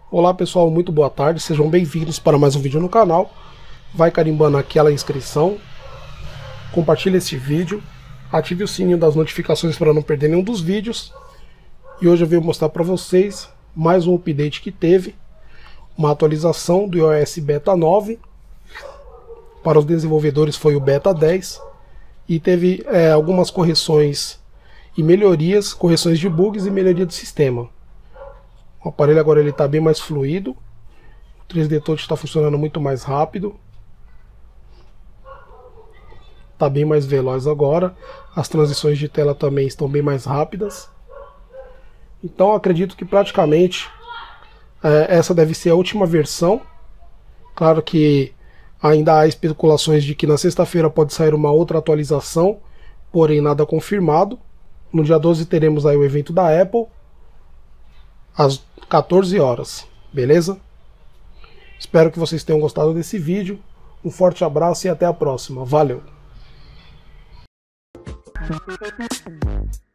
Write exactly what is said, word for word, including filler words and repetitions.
Olá pessoal, muito boa tarde, sejam bem-vindos para mais um vídeo no canal. Vai carimbando aquela inscrição, compartilhe este vídeo, ative o sininho das notificações para não perder nenhum dos vídeos. E hoje eu venho mostrar para vocês mais um update que teve, uma atualização do iOS Beta nove. Para os desenvolvedores foi o Beta dez e teve é, algumas correções e melhorias, correções de bugs e melhoria do sistema. O aparelho agora ele está bem mais fluido, o três D Touch está funcionando muito mais rápido, está bem mais veloz agora, as transições de tela também estão bem mais rápidas. Então acredito que praticamente é, essa deve ser a última versão. Claro que ainda há especulações de que na sexta-feira pode sair uma outra atualização, porém nada confirmado. No dia doze teremos aí o evento da Apple, às quatorze horas, beleza? Espero que vocês tenham gostado desse vídeo. Um forte abraço e até a próxima. Valeu!